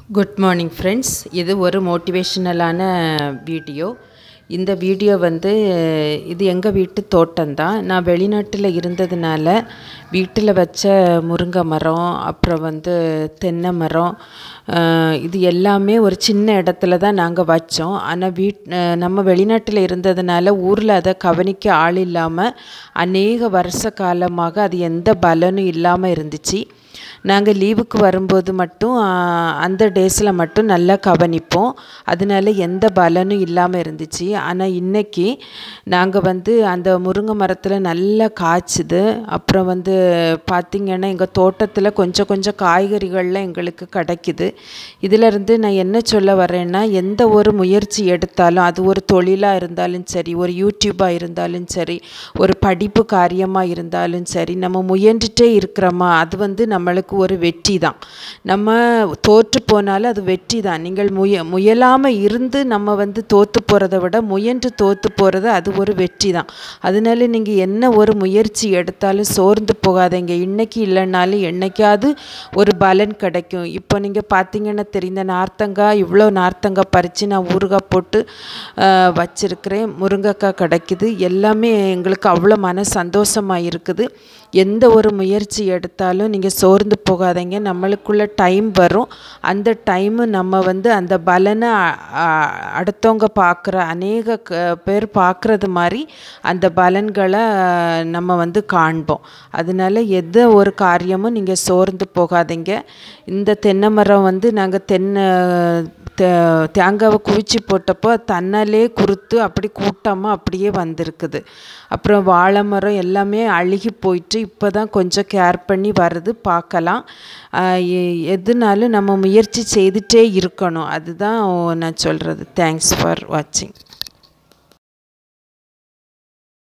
Good morning friends. இது ஒரு மோட்டிவேஷ்னலான video. இந்த வீடியோ இது எங்கள் வீட்டு தோட்டம்தான். நான் வெளிநாட்டில் இருந்ததுனால வீட்டில் வச்ச முருங்கை மரம், அப்புறம் தென்னை மரம், இது எல்லாமே ஒரு சின்ன இடத்துல தான் நாங்கள் வச்சோம். ஆனால் நம்ம வெளிநாட்டில் இருந்ததுனால ஊரில் அதை கவனிக்க ஆள் இல்லாமல் அநேக வருஷ காலமாக அது எந்த பலனும் இல்லாமல் இருந்துச்சு. நாங்கள் லீவுக்கு வரும்போது மட்டும் அந்த டேஸில் மட்டும் நல்லா கவனிப்போம். அதனால எந்த பலனும் இல்லாமல் இருந்துச்சு. ஆனால் இன்றைக்கி நாங்கள் அந்த முருங்கை மரத்தில் நல்லா காய்ச்சுது. அப்புறம் பார்த்திங்கன்னா எங்கள் தோட்டத்தில் கொஞ்சம் கொஞ்சம் காய்கறிகள்லாம் எங்களுக்கு கிடைக்குது. இதிலேருந்து நான் என்ன சொல்ல வரேன்னா, எந்த ஒரு முயற்சி எடுத்தாலும், அது ஒரு தொழிலாக இருந்தாலும் சரி, ஒரு யூடியூப்பாக இருந்தாலும் சரி, ஒரு படிப்பு காரியமாக இருந்தாலும் சரி, நம்ம முயன்றுட்டே இருக்கிறோமா, அது நம்மளுக்கு ஒரு வெற்றி தான். நம்ம தோற்று போனாலும் அது வெற்றி தான். நீங்கள் முயலாமல் இருந்து நம்ம தோற்று போகிறத விட முயன்று தோற்று போகிறது அது ஒரு வெற்றி தான். அதனால நீங்கள் என்ன ஒரு முயற்சி எடுத்தாலும் சோர்ந்து போகாதீங்க. இன்றைக்கி இல்லைன்னாலும் என்னைக்காவது ஒரு பலன் கிடைக்கும். இப்போ நீங்கள் பார்த்தீங்கன்னா தெரிந்த நார்த்தங்காய், இவ்வளோ நார்த்தங்காய் பறித்து நான் ஊறுகாய் போட்டு வச்சுருக்கிறேன். முருங்கைக்காய் கிடைக்குது. எல்லாமே எங்களுக்கு அவ்வளோ மன சந்தோஷமாக இருக்குது. எந்த ஒரு முயற்சி எடுத்தாலும் நீங்கள் சோர்ந்து போகாதீங்க. நம்மளுக்குள்ள டைம் வரும். அந்த டைமு நம்ம அந்த பலனை அடுத்தவங்க பார்க்குற அநேக பேர் பார்க்குறது மாதிரி அந்த பலன்களை நம்ம காண்போம். அதனால எந்த ஒரு காரியமும் நீங்கள் சோர்ந்து போகாதீங்க. இந்த தென்னை மரம் நாங்கள் தேங்காவை குவிச்சு போட்டப்போ தன்னாலே குறுத்து அப்படி கூட்டமாக அப்படியே வந்திருக்குது. அப்புறம் வாழை மரம் எல்லாமே அழுகி போயிட்டு இப்போ தான் கொஞ்சம் கேர் பண்ணி வருது. பார்க்கலாம். எதுனாலும் நம்ம முயற்சி செய்துகிட்டே இருக்கணும். அதுதான் நான் சொல்கிறது. தேங்க்ஸ் ஃபார் வாட்சிங்.